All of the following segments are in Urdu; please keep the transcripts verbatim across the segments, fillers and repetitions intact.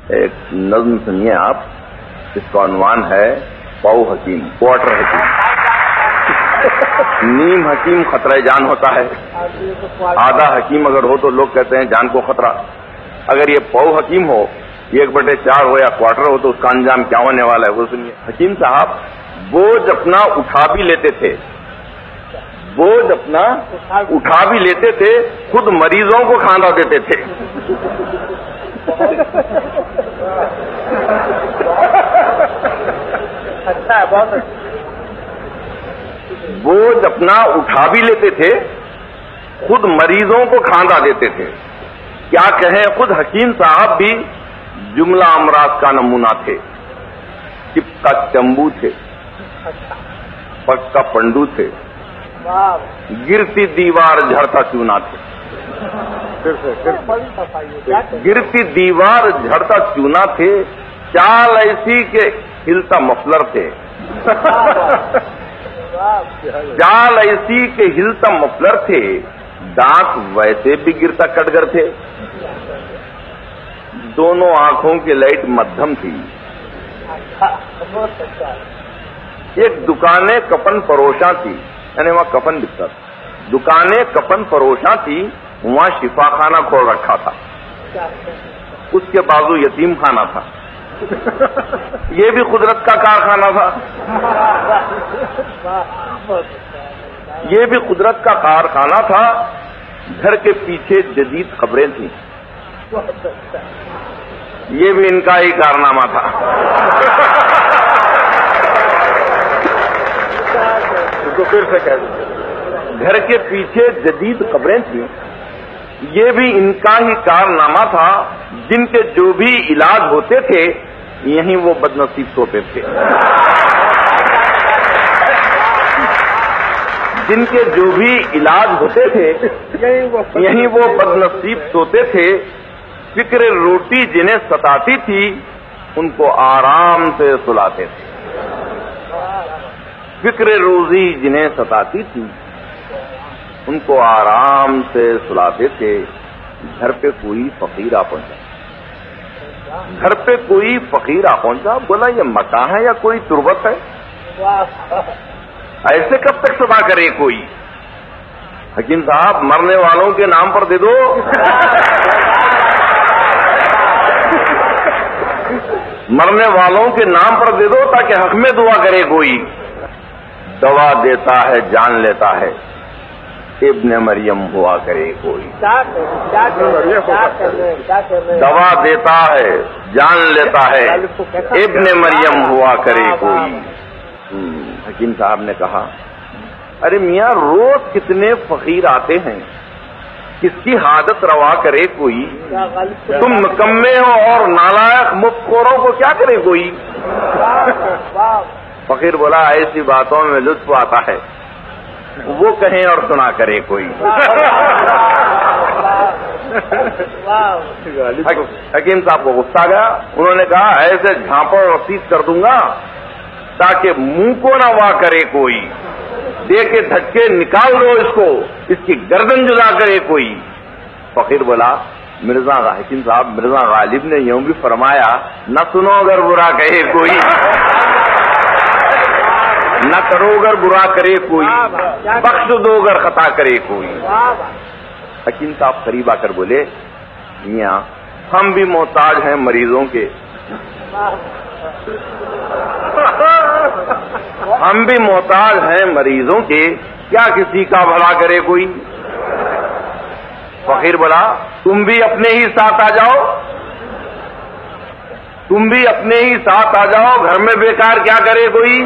ایک نظم سنیے آپ، اس کا عنوان ہے پاؤ حکیم، کوارٹر حکیم۔ نیم حکیم خطرہ جان ہوتا ہے، آدھا حکیم اگر ہو تو لوگ کہتے ہیں جان کو خطرہ۔ اگر یہ پاؤ حکیم ہو، ایک بٹے چار ہو یا کوارٹر ہو، تو اس کا انجام کیا ہونے والا ہے وہ سنیے۔ حکیم صاحب بوجھ اپنا اٹھا بھی لیتے تھے، بوجھ اپنا اٹھا بھی لیتے تھے، خود مریضوں کو کھانا دیتے تھے۔ اچھا ہے، بہت اچھا۔ بوجھ اپنا اٹھا بھی لیتے تھے، خود مریضوں کو کھانا دیتے تھے۔ کیا کہیں، خود حکیم صاحب بھی جملہ امراض کا نمونہ تھے۔ چپ کا چمبو تھے، پک کا پنڈو تھے، گرتی دیوار جھڑتا چونا تھے۔ گرتی دیوار جھڑتا چونا تھے، چال ایسی کہ ہلتا مفلر تھے، چال ایسی کہ ہلتا مفلر تھے، دانت ویسے بھی گرتا کٹگر تھے، دونوں آنکھوں کی لائٹ مدھم تھی۔ ایک دکانیں کفن فروشاں تھی، یعنی وہاں کفن بکتا تھا، دکانیں کفن فروشاں تھی، وہاں شفا خانہ کھول رکھا تھا، اس کے بازو یتیم خانہ تھا، یہ بھی قدرت کا کارخانہ تھا، یہ بھی قدرت کا کارخانہ تھا۔ گھر کے پیچھے جدید خبریں تھیں، یہ بھی ان کا ہی کارنامہ تھا۔ اس کو پھر سے کہہ دیں، گھر کے پیچھے جدید خبریں تھیں، یہ بھی ان کا ہی کارنامہ تھا۔ جن کے جو بھی علاج ہوتے تھے، یہیں وہ بدنصیب سوتے تھے، جن کے جو بھی علاج ہوتے تھے یہیں وہ بدنصیب سوتے تھے۔ فکر روٹی جنہیں ستاتی تھی، ان کو آرام سے سلاتے تھے، فکر روزی جنہیں ستاتی تھی، ان کو آرام سے سلاتے تھے۔ گھر پہ کوئی فقیر آ پہنچا، گھر پہ کوئی فقیر آ پہنچا، بولا یہ مکان ہے یا کوئی تربت ہے؟ ایسے کب تک سبا کرے کوئی؟ حکیم صاحب مرنے والوں کے نام پر دے دو، مرنے والوں کے نام پر دے دو تاکہ حق میں دعا کرے کوئی۔ دوا دیتا ہے جان لیتا ہے، ابن مریم ہوا کرے کوئی۔ دوا دیتا ہے جان لیتا ہے، ابن مریم ہوا کرے کوئی۔ حکیم صاحب نے کہا، ارے میاں روز کتنے فقیر آتے ہیں، کس کی حاجت روا کرے کوئی؟ تم نکمے ہو اور نالائق مفت خوروں کو کیا کرے کوئی؟ فقیر بولا، ایسی باتوں میں لطف آتا ہے، وہ کہیں اور سنا کرے کوئی۔ حکیم صاحب کو غصہ گیا، انہوں نے کہا ایسے جھانپڑ رسید کر دوں گا تاکہ منہ کو نہ وا کرے کوئی، دے کے دھکے نکال دو اس کو، اس کی گردن جدا کرے کوئی۔ فقیر بولا، مرزا حکیم صاحب مرزا غالب نے یوں بھی فرمایا، نہ سنو اگر برا کہے کوئی، نہ کرو اگر برا کرے کوئی، بخش دو اگر خطا کرے کوئی۔ حکیم صاحب قریب آ کر بولے، میاں ہم بھی محتاج ہیں مریضوں کے، ہم بھی محتاج ہیں مریضوں کے، کیا کسی کا بھلا کرے کوئی؟ فقیر بولا، تم بھی اپنے ہی ساتھ آ جاؤ، تم بھی اپنے ہی ساتھ آ جاؤ، گھر میں بیکار کیا کرے کوئی؟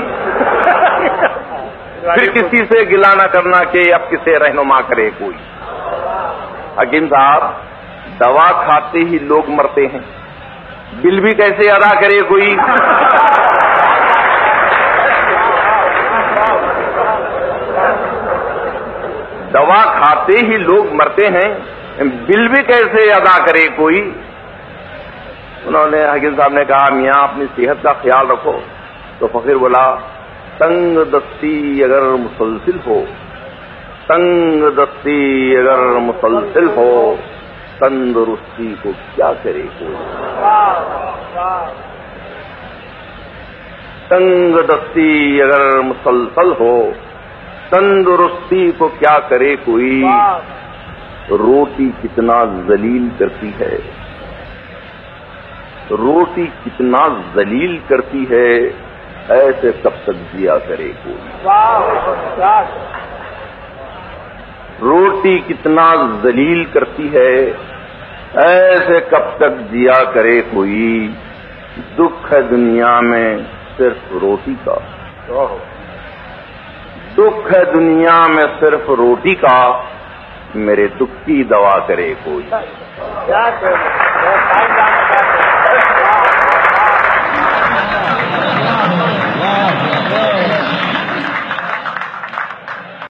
پھر کسی سے گلا نہ کرنا کہ اب کسے رہنما کرے کوئی۔ حکیم صاحب دوا کھاتے ہی لوگ مرتے ہیں، بل بھی کیسے ادا کرے کوئی؟ دوا کھاتے ہی لوگ مرتے ہیں، بل بھی کیسے ادا کرے کوئی؟ انہوں نے حکیم صاحب نے کہا، میاں اپنی صحت کا خیال رکھو۔ تو فقیر بولا، تنگ دستی اگر مسلسل ہو، تنگ دستی اگر مسلسل ہو، تندرستی کو کیا کرے کوئی؟ تنگ دستی اگر مسلسل ہو تندرستی کو کیا کرے کوئی، روٹی کتنا ذلیل کرتی ہے، روٹی کتنا ذلیل کرتی ہے، ایسے کب تک جیا کرے کوئی، روٹی کتنا ذلیل کرتی ہے، ایسے کب تک جیا کرے کوئی، دکھ ہے دنیا میں صرف روٹی کا، دکھ ہے دنیا میں صرف روٹی کا، میرے دکھ کی دوا کرے کوئی۔